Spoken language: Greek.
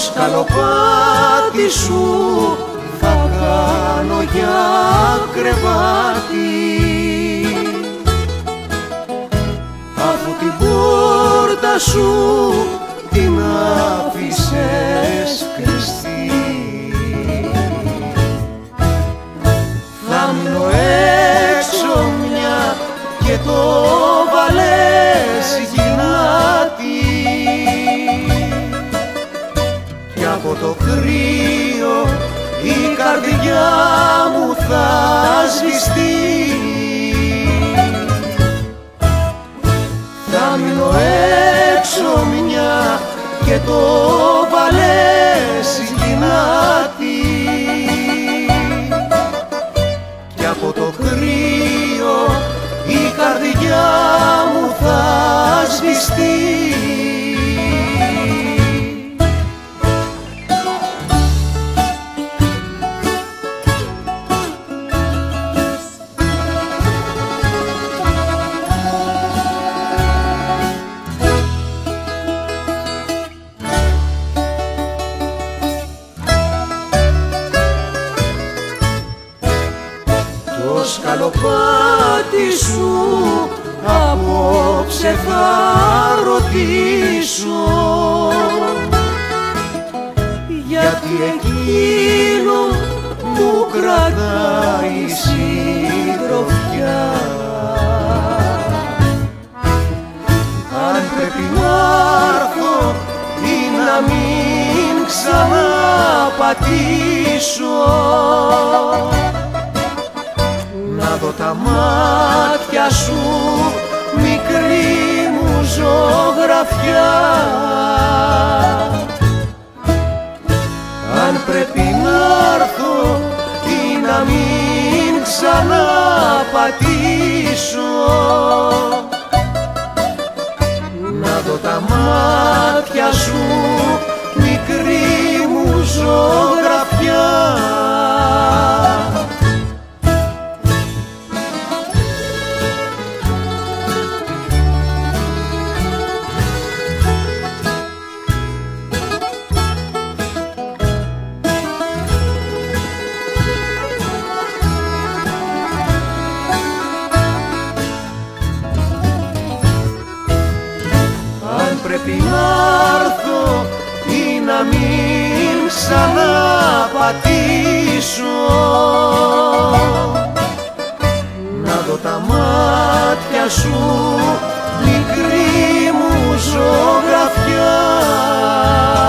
σκαλοπάτι σου θα κάνω για κρεβάτι, αφού την πόρτα σου την άφησες κλειστή. Θα μείνω έξω μια και το βάλες γυνάτι, κι από το κρύο η καρδιά μου θα σβηστεί. Θα μείνω έξω μια και το βάλες γυνάτι, κι από το κρύο η καρδιά μου θα σβηστεί. Το σκαλοπάτι σου απόψε θα ρωτήσω, γιατί εκείνο μου κρατάει συντροφιά. Αν πρέπει να έρθω ή να μην ξαναπατήσω, να δω τα μάτια σου μικρή μου ζωγραφιά. Αν πρέπει να έρθω ή να μην ξαναπατήσω, να δω τα μάτια σου μικρή μου ζωγραφιά. Πρέπει να έρθω ή να μην ξαναπατήσω, να δω τα μάτια σου μικρή μου ζωγραφιά.